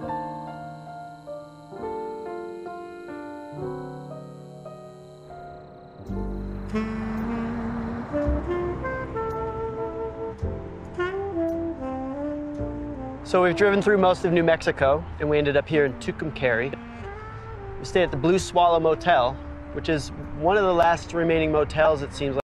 So we've driven through most of New Mexico, and we ended up here in Tucumcari. We stayed at the Blue Swallow Motel, which is one of the last remaining motels, it seems like,